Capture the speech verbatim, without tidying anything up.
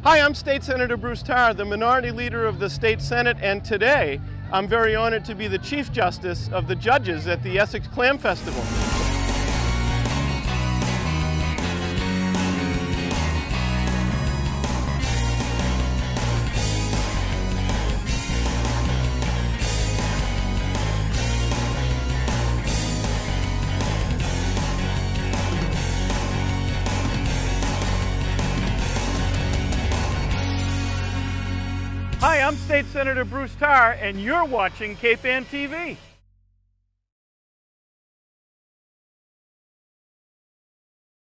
Hi, I'm State Senator Bruce Tarr, the minority leader of the State Senate, and today I'm very honored to be the Chief Justice of the judges at the Essex Clam Festival. Hi, I'm State Senator Bruce Tarr, and you're watching Cape Ann T V.